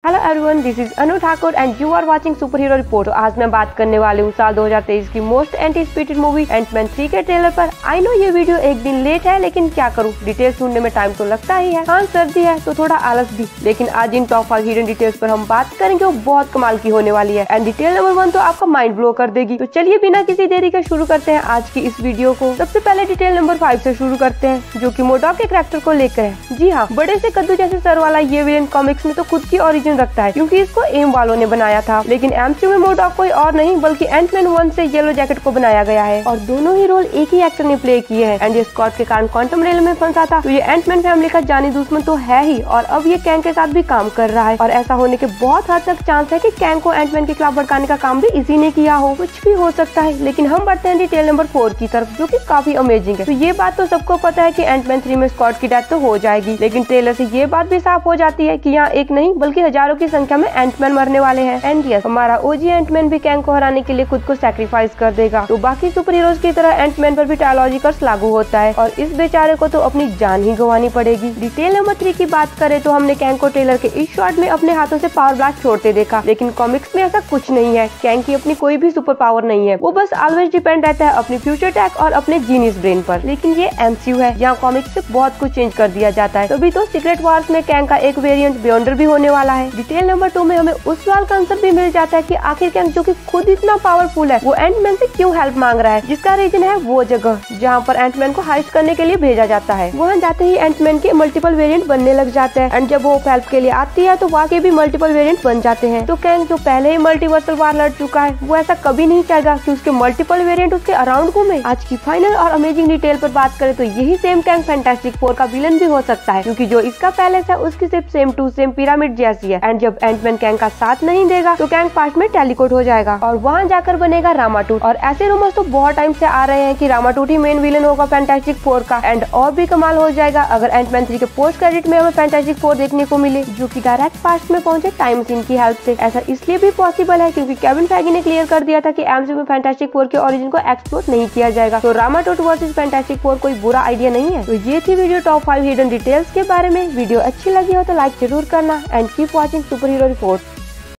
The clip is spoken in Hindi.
Hello everyone, this is Anu Thakur and you are watching super hero report. तो आज मैं बात करने वाली हूँ साल 2023 की मोस्ट एंटीसिपेटेड मूवी एंटमैन 3 के ट्रेलर पर। आई नो ये वीडियो एक दिन लेट है, लेकिन क्या करूँ, डिटेल्स ढूंढने में टाइम तो लगता ही है। हाँ, सर्दी है तो थोड़ा आलस भी, लेकिन आज इन टॉप 5 हिडन डिटेल्स पर हम बात करेंगे वो बहुत कमाल की होने वाली है। एंड डिटेल नंबर 1 तो आपका माइंड ब्लो कर देगी। तो चलिए बिना किसी देरी के शुरू करते हैं आज की इस वीडियो को। सबसे पहले डिटेल नंबर 5 से शुरू करते हैं, जो कि मोडॉक के कैरेक्टर को लेकर है। जी हाँ, बड़े से कद्दू जैसे सर वाला ये विलेन कॉमिक्स में तो खुद की ओरिजिन रखता है, क्योंकि इसको एम वालों ने बनाया था। लेकिन एमसीयू में मोडॉक कोई और नहीं बल्कि एंटमैन 1 से येलो जैकेट को बनाया गया है और दोनों ही रोल एक ही एक्टर ने प्ले किए हैं। एंड ये स्कॉट के कारण क्वांटम रेल में फंसा था, तो ये एंटमैन फैमिली का जानी दुश्मन तो है ही, और अब ये कैंग के साथ भी काम कर रहा है। और ऐसा होने के बहुत हद तक चांस है कि कैंग को एंटमैन के खिलाफ भड़काने का काम भी इसी ने किया हो। कुछ भी हो सकता है, लेकिन हम बढ़ते हैं डिटेल नंबर 4 की तरफ, जो कि काफी अमेजिंग है। तो ये बात तो सबको पता है कि एंटमैन 3 में स्कॉट की डेथ तो हो जाएगी, लेकिन ट्रेलर से ये बात भी साफ हो जाती है कि यहाँ एक नहीं बल्कि हजारों की संख्या में एंटमैन मरने वाले हैं। एंड यस, हमारा ओजी एंटमैन भी कैंग को हराने के लिए खुद को सैक्रिफाइस कर देगा। तो बाकी सुपर हीरोज की तरह एंटमैन पर भी ट्रायोलॉजी कर्स लागू होता है और इस बेचारे को तो अपनी जान ही गंवानी पड़ेगी। डिटेल नंबर 3 की बात करें तो हमने कैंग को ट्रेलर के इस शॉट में अपने हाथों से पावर ब्लास्ट छोड़ते देखा, लेकिन कॉमिक्स में ऐसा कुछ नहीं है। कैंग की अपनी कोई भी सुपर पावर नहीं है, वो बस ऑलवेज डिपेंड रहता है अपनी फ्यूचर टेक और अपने जीनियस ब्रेन पर। लेकिन ये एमसीयू है, यहाँ कॉमिक्स से बहुत कुछ चेंज कर दिया जाता है। तभी तो सीक्रेट वार्स में कैंग का एक वेरिएंट बियॉन्डर भी होने वाला है। डिटेल नंबर 2 में हमें उस सवाल का आंसर भी मिल जाता है कि आखिर कैंग जो कि खुद इतना पावरफुल है, वो एंटमैन से क्यों हेल्प मांग रहा है, जिसका रीजन है वो जगह जहाँ पर एंटमैन को हाइस्ट करने के लिए भेजा जाता है। वहाँ जाते ही एंटमैन के मल्टीपल वेरिएंट बनने लग जाते हैं, एंड जब वो हेल्प के लिए आती है तो वहाँ के भी मल्टीपल वेरिएंट बन जाते हैं। तो कैंग जो पहले ही मल्टीवर्सल वार लड़ चुका है, वो ऐसा कभी नहीं चाहेगा कि उसके मल्टीपल वेरिएंट उसके अराउंड घूमे। आज की फाइनल और अमेजिंग डिटेल पर बात करें तो यही सेम कैंग फैंटास्टिक 4 का विलन भी हो सकता है, क्योंकि जो इसका पैलेस है उसकी सिर्फ सेम टू सेम पिरामिड जैसी है। एंड जब एंटमैन कैंग का साथ नहीं देगा तो कैंग पास्ट में टेलीपोर्ट हो जाएगा और वहाँ जाकर बनेगा रामाटूट। और ऐसे रूमर्स तो बहुत टाइम से आ रहे हैं कि रामाटूट ही मेन विलन होगा फैंटास्टिक 4 का। एंड और भी कमाल हो जाएगा अगर एंटमैन 3 के पोस्ट क्रेडिट में हमें फैंटास्टिक 4 देखने को मिले, जो कि डायरेक्ट पास्ट में पहुंचे टाइम मशीन की हेल्प से। ऐसा इसलिए भी पॉसिबल है क्योंकि केविन फेगी ने क्लियर कर दिया था कि एमसीयू में फैंटास्टिक 4 के ओरिजिन को एक्सप्लोर नहीं किया जाएगा। तो रामाटूट वर्सेस फैंटास्टिक 4 कोई बुरा आइडिया नहीं है। तो ये थी वीडियो टॉप 5 हिडन डिटेल्स के बारे में। वीडियो अच्छी लगी हो तो लाइक जरूर करना and keep watching super hero report.